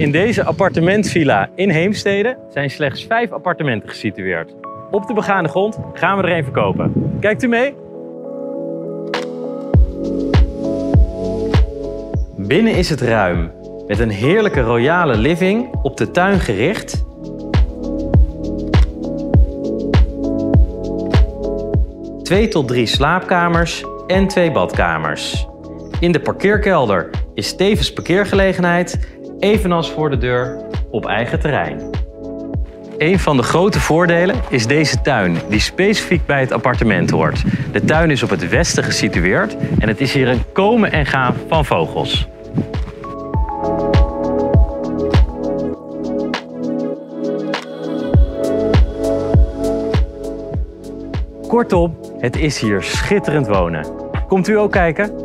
In deze appartementvilla in Heemstede zijn slechts 5 appartementen gesitueerd. Op de begane grond gaan we er een verkopen. Kijkt u mee? Binnen is het ruim, met een heerlijke royale living op de tuin gericht. Twee tot 3 slaapkamers en 2 badkamers. In de parkeerkelder is tevens parkeergelegenheid, evenals voor de deur op eigen terrein. Een van de grote voordelen is deze tuin, die specifiek bij het appartement hoort. De tuin is op het westen gesitueerd en het is hier een komen en gaan van vogels. Kortom, het is hier schitterend wonen. Komt u ook kijken?